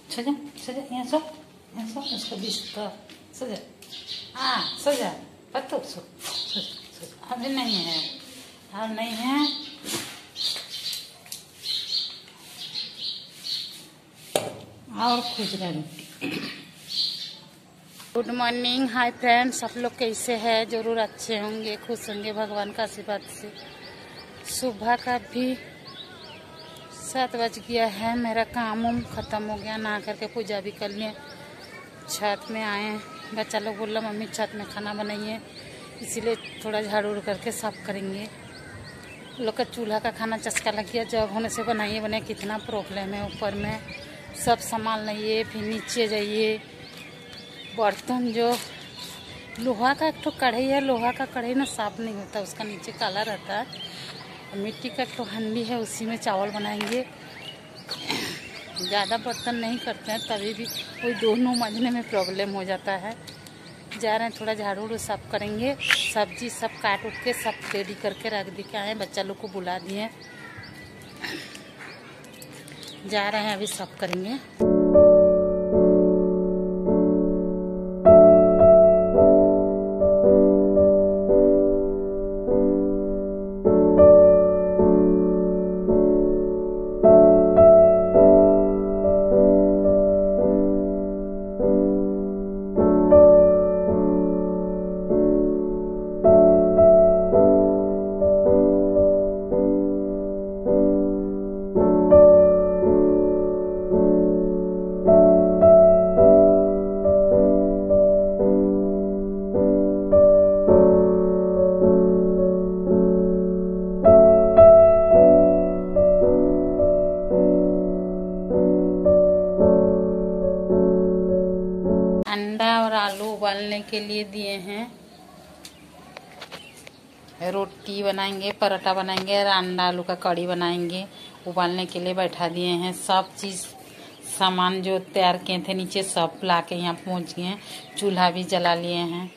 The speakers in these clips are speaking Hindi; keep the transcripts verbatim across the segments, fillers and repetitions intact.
सजा सजा, यहाँ सो, यहाँ सो, इसका बिस्तर सजा। हाँ सजा, पत्तू सो, सो, सो। अभी नहीं है, अब नहीं है। और खुश रहे। गुड मॉर्निंग, हाय फ्रेंड्स, आप लोग कैसे हैं? जरूर अच्छे होंगे, खुश होंगे भगवान का आशीर्वाद से। सुबह का भी सात बज गया है। मेरा काम उम खत्म हो गया, नहा करके पूजा भी कर लिए। छत में आए, बच्चा लोग बोला मम्मी छत में खाना बनाइए, इसीलिए थोड़ा झाड़ू उड़ करके साफ करेंगे। लोग का चूल्हा का खाना चस्का लग गया, जग होने से बनाइए बनाइए कितना प्रॉब्लम है। ऊपर में सब सामान लाइए, फिर नीचे जाइए। बर्तन जो लोहा का एक तो कढ़ाई है, लोहा का कढ़ाई ना साफ नहीं होता, उसका नीचे काला रहता है। मिट्टी का एक तो हंडी है, उसी में चावल बनाएंगे। ज़्यादा बर्तन नहीं करते हैं, तभी भी कोई दोनों मांजने में प्रॉब्लम हो जाता है। जा रहे हैं, थोड़ा झाड़ू उड़ू साफ करेंगे। सब्जी सब काट उठ के सब रेडी करके रख दी के आए, बच्चा लोग को बुला दिए। जा रहे हैं, अभी साफ करेंगे। अंडा और आलू उबालने के लिए दिए हैं। रोटी बनाएंगे, पराठा बनाएंगे और अंडा आलू का कढ़ी बनाएंगे। उबालने के लिए बैठा दिए हैं। सब चीज़ सामान जो तैयार किए थे नीचे सब ला के यहाँ पहुँच गए हैं। चूल्हा भी जला लिए हैं।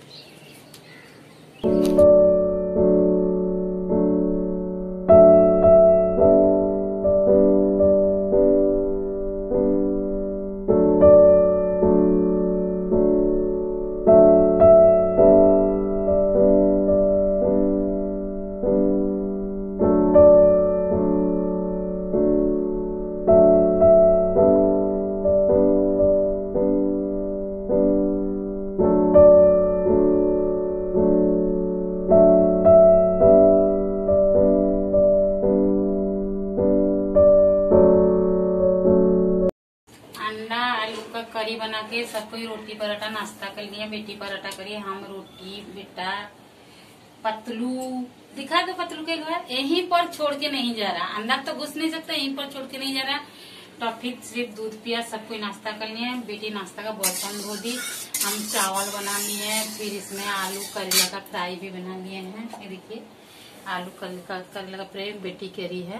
अंडा आलू का करी बना के सब कोई रोटी पराठा नाश्ता कर लिया। बेटी पराठा करिए, हम रोटी। बेटा पतलू दिखा दो, पतलू के घर यहीं पर छोड़ के नहीं जा रहा। अंदर तो घुस नहीं सकता, यहीं पर छोड़ के नहीं जा रहा। तो फिर सिर्फ दूध पिया, सब कोई नाश्ता कर लिया। बेटी नाश्ता का बर्तन धो दी। हम चावल बना लिए, फिर इसमें आलू करेला का फ्राई भी बना लिए हैं। ये देखिए आलू करेला करेला का फ्राई बेटी करी है।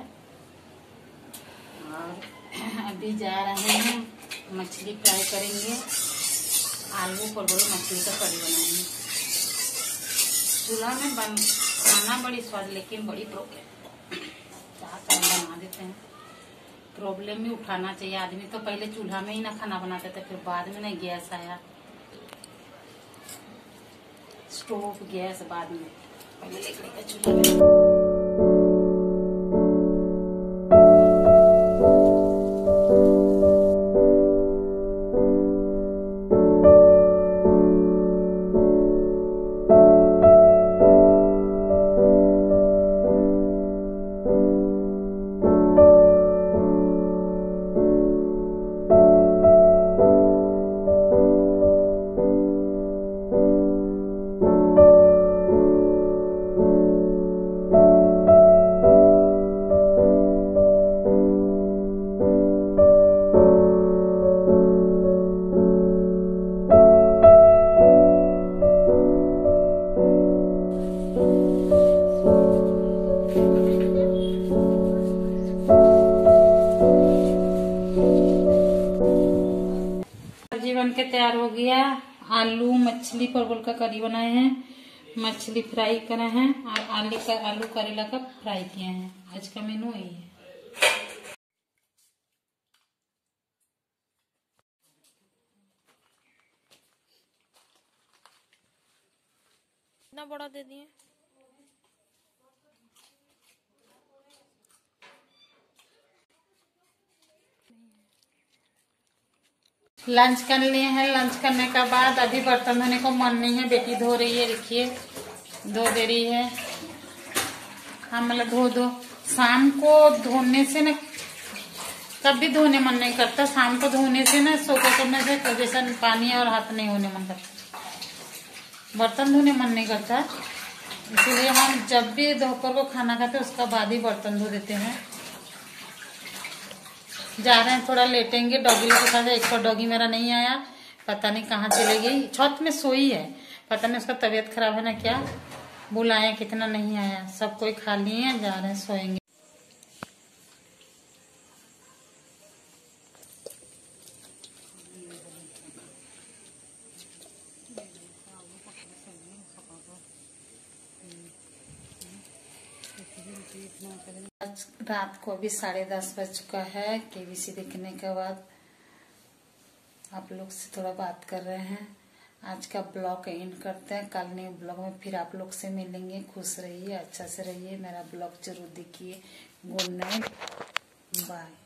और अभी जा रहे हैं, मछली फ्राई करेंगे। आलू परवल मछली का करी बनाएंगे। चूल्हा में बन खाना बड़ी स्वाद, लेकिन बड़ी प्रॉब्लम। क्या करें, बना देते हैं। प्रॉब्लम भी उठाना चाहिए आदमी। तो पहले चूल्हा में ही ना खाना बनाते थे, फिर बाद में नहीं गैस आया, स्टोव गैस बाद में, पहले लकड़ी का चूल्हा में। बन के तैयार हो गया। आलू मछली परवल का करी बनाए हैं, मछली फ्राई करे हैं और आलू का आलू करेला का फ्राई किए हैं। आज का मेनू यही है। इतना बड़ा दे दिए। लंच कर लिए हैं। लंच करने के बाद अभी बर्तन धोने को मन नहीं है, बेटी धो रही है, देखिए धो दे रही है। हम मतलब धो दो। शाम को धोने से ना कभी धोने मन नहीं करता, शाम को धोने से ना सोकर करने से जैसा पानी और हाथ नहीं होने मन करता, बर्तन धोने मन नहीं करता। इसीलिए हम जब भी दोपहर को खाना खाते हैं उसका बाद ही बर्तन धो देते हैं। जा रहे हैं, थोड़ा लेटेंगे, डॉगी लोग के साथ। एक और डॉगी मेरा नहीं आया, पता नहीं कहाँ चले गई, छत में सोई है, पता नहीं उसका तबीयत खराब है ना क्या। बुलाए कितना नहीं आया, सब कोई खा लिए हैं, जा रहे हैं सोएंगे। रात को अभी साढ़े दस बज चुका है। केबीसी देखने के बाद आप लोग से थोड़ा बात कर रहे हैं। आज का ब्लॉग एंड करते हैं, कल नए ब्लॉग में फिर आप लोग से मिलेंगे। खुश रहिए, अच्छा से रहिए, मेरा ब्लॉग जरूर देखिए। Good night, bye.